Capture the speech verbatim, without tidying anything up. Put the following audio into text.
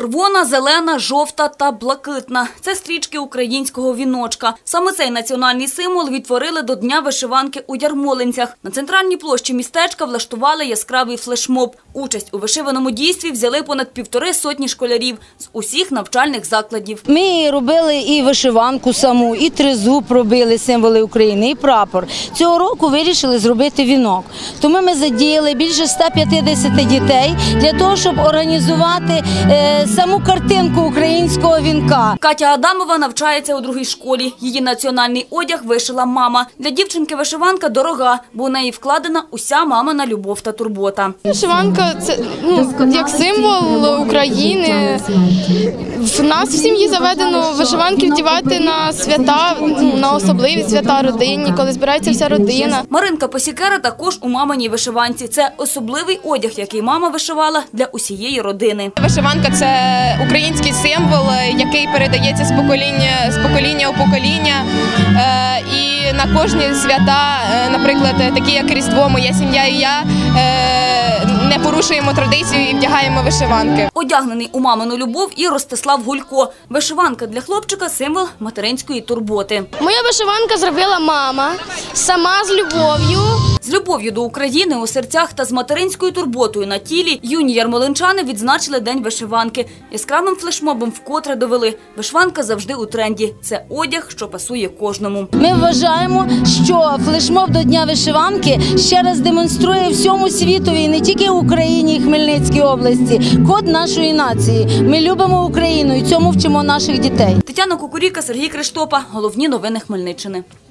Червона, зелена, жовта та блакитна – це стрічки українського віночка. Саме цей національний символ відтворили до Дня вишиванки у Ярмолинцях. На центральній площі містечка влаштували яскравий флешмоб. Участь у вишиваному дійстві взяли понад півтори сотні школярів з усіх навчальних закладів. Ми робили і вишиванку саму, і тризуб робили, символи України, і прапор. Цього року вирішили зробити вінок. Тому ми задіяли більше ста п'ятдесяти дітей для того, щоб організувати е, саму картинку українського вінка. Катя Адамова навчається у другій школі. Її національний одяг вишила мама. Для дівчинки вишиванка дорога, бо у неї вкладена уся мамина любов та турбота. Вишиванка – це ну, як символ України. В нас в сім'ї заведено вишиванки вдівати на свята, на особливі свята родинні, коли збирається вся родина. Маринка Посікера також у маминій вишиванці. Це особливий одяг, який мама вишивала для усієї родини. Вишиванка – це український символ, який передається з покоління, з покоління у покоління. І на кожні свята, наприклад, такі як Різдво, моя сім'я і я, не порушуємо традицію і вдягаємо вишиванки. Одягнений у мамину любов і Ростислав Гулько. Вишиванка для хлопчика – символ материнської турботи. Моя вишиванка зробила мама, сама з любов'ю. З любов'ю до України у серцях та з материнською турботою на тілі юні ярмолинчани відзначили День вишиванки. Яскравим флешмобом вкотре довели – вишиванка завжди у тренді. Це одяг, що пасує кожному. Ми вважаємо, що флешмоб до Дня вишиванки ще раз демонструє всьому світові, не тільки Україні і Хмельницькій області, код нашої нації. Ми любимо Україну і цьому вчимо наших дітей. Тетяна Кукуріка, Сергій Криштопа. Головні новини Хмельниччини.